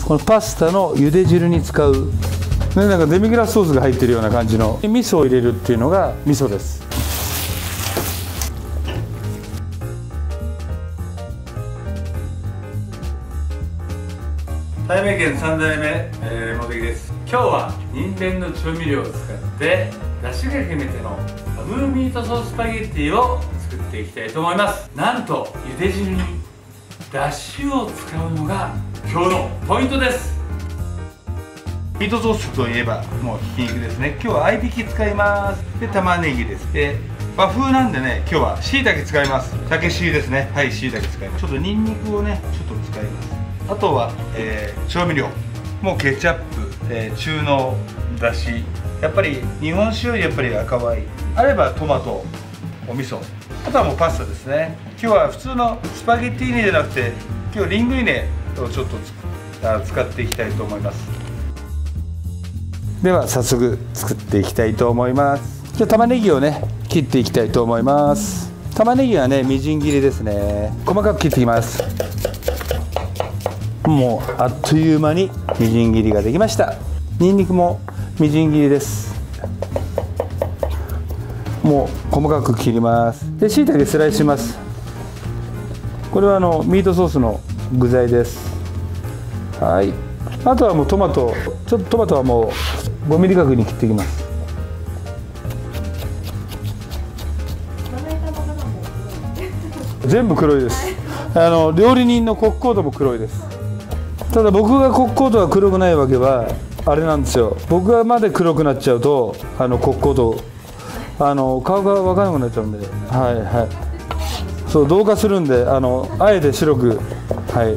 このパスタの茹で汁に使う、ね、なんかデミグラスソースが入ってるような感じの味噌を入れるっていうのが味噌です。 たいめ県3代目、茂木です。今日は人弁の調味料を使って出汁が決めての和風ミートソーススパゲッティを作っていきたいと思います。なんと茹で汁に出汁を使うのが今日のポイントです。ミートソースといえばもうひき肉ですね。今日は合いびき使います。で玉ねぎです。で和風なんでね、今日はしいたけ使います。竹しいですね。はい、しいたけ使います。ちょっとニンニクをねちょっと使います。あとは、調味料もうケチャップ、中濃だし、やっぱり日本酒よりやっぱり赤ワインあればトマト、お味噌、あとはもうパスタですね。今日は普通のスパゲッティーニじゃなくて今日リングイネをちょっと使っていきたいと思います。 では早速作っていきたいと思います。じゃあ玉ねぎをね切っていきたいと思います。玉ねぎはねみじん切りですね。細かく切っていきます。もうあっという間にみじん切りができました。にんにくもみじん切りです。もう細かく切ります。でしいたけスライスします。これはミートソースの具材です。はい、あとはもうトマト、ちょっとトマトはもう5ミリ角に切っていきます。全部黒いです。料理人のコックコートも黒いです。ただ僕がコックコートが黒くないわけはあれなんですよ。僕がまで黒くなっちゃうとコックコート顔が分からなくなっちゃうんで、はいはい、そう同化するんであえて白く、はい、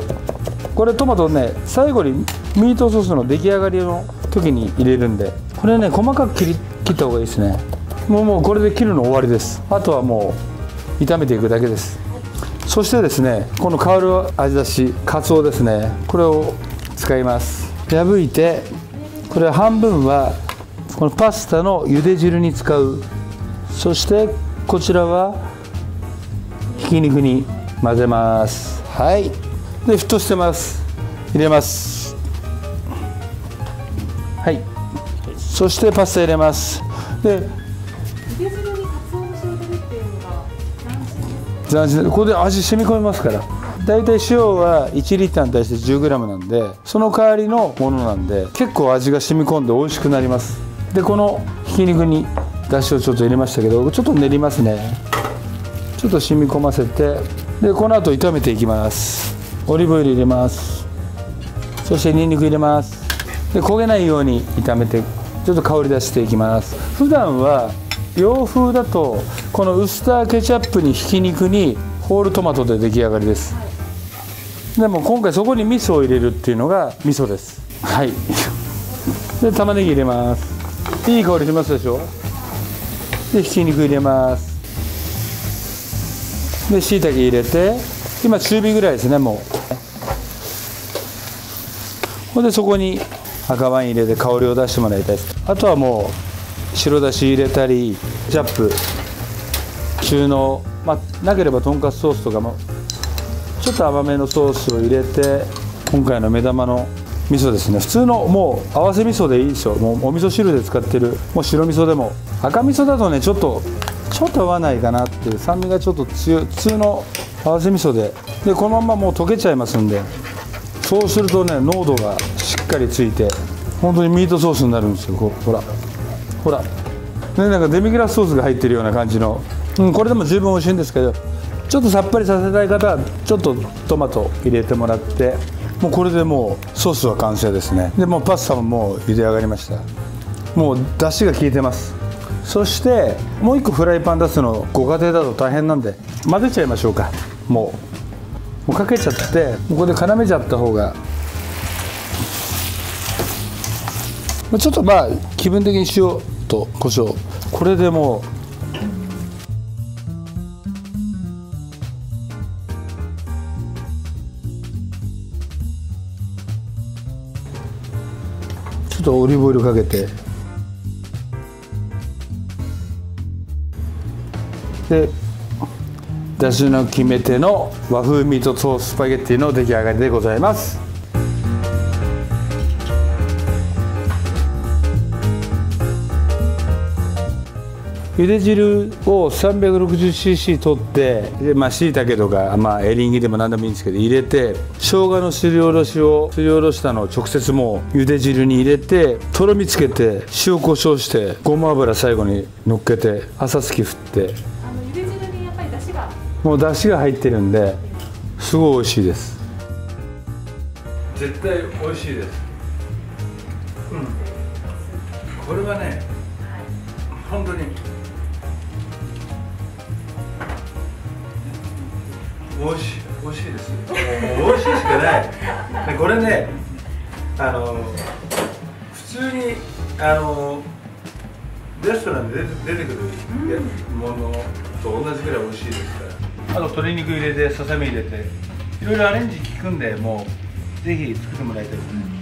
これトマトね最後にミートソースの出来上がりの時に入れるんで、これね細かく切った方がいいですね。もうこれで切るの終わりです。あとはもう炒めていくだけです。そしてですね、この香る味だしかつおですね、これを使います。破いてこれ半分はこのパスタの茹で汁に使う。そしてこちらはひき肉に混ぜます。はい、で沸騰してます。入れます。はい、そしてパスタ入れます。で茹で汁にかつお節を入れるっていうのが斬新で、これで味染み込みますから。だいたい塩は1リッターに対して 10g なんで、その代わりのものなんで結構味が染み込んで美味しくなります。でこのひき肉にだしをちょっと入れましたけど、ちょっと練りますね。ちょっと染み込ませて、でこの後炒めていきます。オリーブオイル入れます。そしてにんにく入れます。で焦げないように炒めてちょっと香り出していきます。普段は洋風だとこのウスターケチャップにひき肉にホールトマトで出来上がりです。でも今回そこに味噌を入れるっていうのが味噌です。はい。で玉ねぎ入れます。いい香りしますでしょ。でひき肉入れます。でしいたけ入れて、今中火ぐらいですね。もうほんでそこに赤ワイン入れて香りを出してもらいたいです。あとはもう白だし入れたりケチャップ、中濃、なければとんかつソースとかもちょっと甘めのソースを入れて、今回の目玉の味噌ですね。普通のもう合わせ味噌でいいですよ。もうお味噌汁で使ってるもう白味噌でも。赤味噌だとねちょっと合わないかなっていう、酸味がちょっと強い。普通の合わせ味噌でこのままもう溶けちゃいますんで、そうするとね濃度がしっかりついて本当にミートソースになるんですよ。ほらほら、ね、なんかデミグラスソースが入ってるような感じの、これでも十分美味しいんですけど、ちょっとさっぱりさせたい方はちょっとトマト入れてもらって、もうこれでもうソースは完成ですね。でもうパスタももう茹で上がりました。もう出汁が効いてます。そしてもう一個フライパン出すのご家庭だと大変なんで混ぜちゃいましょうか。もうかけちゃってここで絡めちゃった方がちょっと気分的に塩と胡椒、これでもうちょっとオリーブオイルかけて、でだしの決め手の和風ミートソーススパゲッティの出来上がりでございます。 茹で汁を 360cc 取ってで、しいたけとか、エリンギでも何でもいいんですけど入れて、生姜のすりおろしたのを直接もう茹で汁に入れてとろみつけて塩コショウしてごま油最後に乗っけて浅漬け振って、 茹で汁にやっぱり出汁がもう出汁が入ってるんですごい美味しいです。絶対美味しいです。これはね、本当に美味しいです。美味しいしかない。でこれね、普通にレストランで出てくるものと同じぐらい美味しいですから。あと鶏肉入れてささみ入れていろいろアレンジ効くんで、もうぜひ作ってもらいたいですね。